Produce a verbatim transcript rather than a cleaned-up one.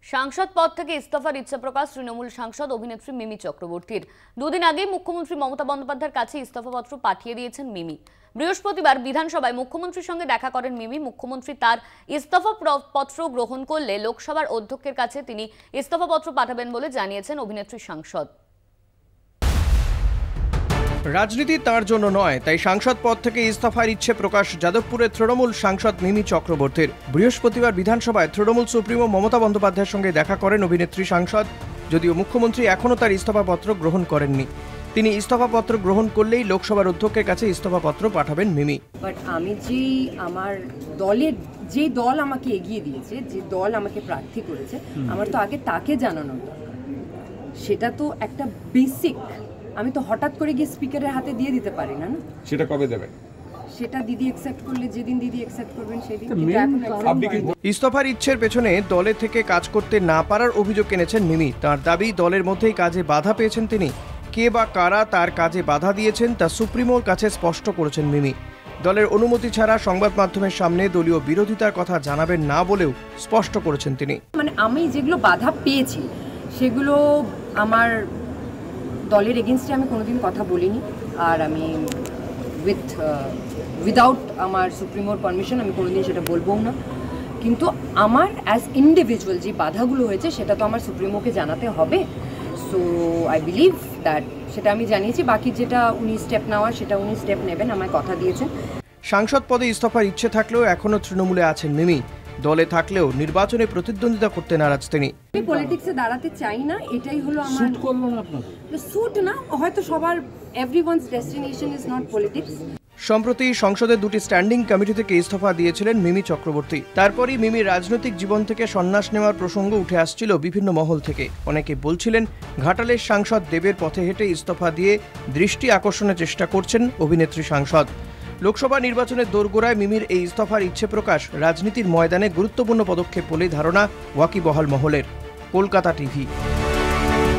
সাংসদ পদ থেকে ইস্তফার ইচ্ছা প্রকাশ তৃণমূল সাংসদ অভিনেত্রী মিমি চক্রবর্তীর। দুদিন আগে মুখ্যমন্ত্রী মমতা বন্দ্যোপাধ্যায়ের কাছে ইস্তফাপত্র পাঠিয়ে দিয়েছেন মিমি। বৃহস্পতিবার বিধানসভায় মুখ্যমন্ত্রীর সঙ্গে দেখা করেন মিমি। মুখ্যমন্ত্রী তার ইস্তফা পত্র গ্রহণ করলে লোকসভার অধ্যক্ষের কাছে তিনি ইস্তফাপত্র পাঠাবেন বলে জানিয়েছেন অভিনেত্রী সাংসদ। রাজনীতি তার জন্য নয়, তাই সাংসদ পদ থেকে ইস্তফার ইচ্ছে প্রকাশ যাদবপুরের তৃণমূল সাংসদ মিমি চক্রবর্তীর। বৃহস্পতিবার বিধানসভায় তৃণমূল সুপ্রিমো মমতা বন্দ্যোপাধ্যায়ের সঙ্গে দেখা করেন অভিনেত্রী সাংসদ। যদিও মুখ্যমন্ত্রী এখনও তার ইস্তফাপত্র গ্রহণ করেননি। তিনি ইস্তফাপত্র গ্রহণ করলেই লোকসভার অধ্যক্ষের কাছে ইস্তফাপত্র পাঠাবেন মিমি। বাট আমি যে আমার দলের যে দল আমাকে এগিয়ে দিয়েছে, যে দল আমাকে প্রার্থী করেছে, আমার তো আগে তাকে জানানো দরকার। সেটা তো একটা বেসিক। আমি তো হঠাৎ করে গিয়ে স্পিকারের হাতে দিয়ে দিতে পারি না। সেটা কবে দেবেন? সেটা দিদি অ্যাকসেপ্ট করলে, যেদিন দিদি অ্যাকসেপ্ট করবেন সেদিন। ইস্তফার ইচ্ছের পেছনে দলে থেকে কাজ করতে না পারার অভিযোগ এনেছেন মিমি। তার দাবি, দলের মধ্যেই কাজে বাধা পেয়েছেন তিনি। কে বা কারা তার কাজে বাধা দিয়েছেন তা সুপ্রিমোর কাছে স্পষ্ট করেছেন মিমি। দলের অনুমতি ছাড়া সংবাদ মাধ্যমের সামনে দলীয় বিরোধিতার কথা জানাবেন না বলেও স্পষ্ট করেছেন তিনি। মানে আমি যেগুলো বাধা পেয়েছি সেগুলো আমার দলের এগেনস্টে আমি কোনোদিন কথা বলিনি। আর আমি উইথ উইদাউট আমার সুপ্রিমোর পারমিশন আমি কোনোদিন সেটা বলবও না। কিন্তু আমার অ্যাজ ইন্ডিভিজুয়াল যে বাধাগুলো হয়েছে সেটা তো আমার সুপ্রিমোকে জানাতে হবে। সো আই বিলিভ দ্যাট সেটা আমি জানিয়েছি। বাকি যেটা উনি স্টেপ নেওয়ার সেটা উনি স্টেপ নেবেন, আমায় কথা দিয়েছেন। সাংসদ পদে ইস্তফার ইচ্ছে থাকলেও এখনো তৃণমূলে আছেন মিমি। দলে থাকলেও নির্বাচনে প্রতিদ্বন্দ্বিতা করতে নারাজ তিনি। আমি পলিটিক্সে দাঁড়াতে চাই না, এটাই হলো আমার। স্যুট করলো না আপনার? স্যুট না, হয়তো সবার everyone's destination is not politics. সম্প্রতি সংসদের দুটি স্ট্যান্ডিং কমিটি থেকে ইস্তফা দিয়েছিলেন মিমি চক্রবর্তী। তারপরই মিমির রাজনৈতিক জীবন থেকে সন্ন্যাস নেওয়ার প্রসঙ্গ উঠে আসছিল বিভিন্ন মহল থেকে। অনেকে বলছিলেন, ঘাটালের সাংসদ দেবের পথে হেঁটে ইস্তফা দিয়ে দৃষ্টি আকর্ষণের চেষ্টা করছেন অভিনেত্রী সাংসদ। লোকসভা নির্বাচনের দোরগোড়ায় মিমির এই ইস্তফার ইচ্ছে প্রকাশ রাজনীতির ময়দানে গুরুত্বপূর্ণ পদক্ষেপ বলেই ধারণা ওয়াকিবহাল মহলের। কলকাতা টিভি।